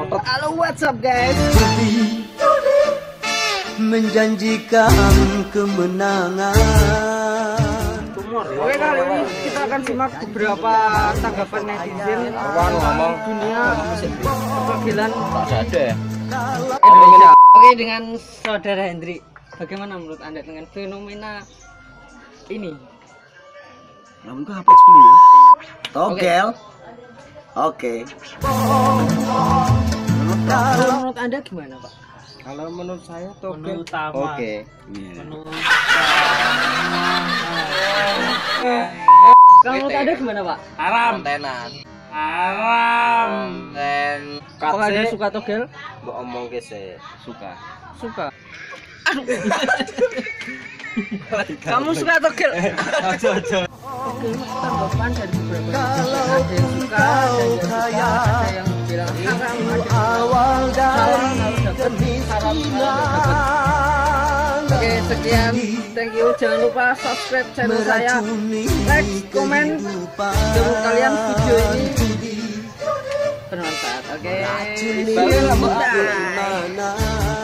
Halo, what's up guys? Menjanjikan kemenangan. Oke, kali ini kita akan simak beberapa tanggapan netizen ngomong dunia perwakilan ada ya. Indonesia. Oke, dengan saudara Hendri, bagaimana menurut Anda dengan fenomena ini? Namun HP dulu ya. Togel. Oke. Kalau menurut Anda gimana, Pak? Kalau menurut saya togel utama. oke. Kalau menurut Anda gimana, Pak? Haram tenan. Haram ten. Kalau Anda suka togel? Mbok omong ke se suka. Suka. Kamu suka togel? Aja. Oke, tanggapan dari beberapa netizen, ada yang suka, ada yang bilang haram, Awal dari harus dapat haram, Oke, sekian, thank you. Jangan lupa subscribe channel saya, like, komen, menurut kalian video ini bermanfaat. Oke, bye.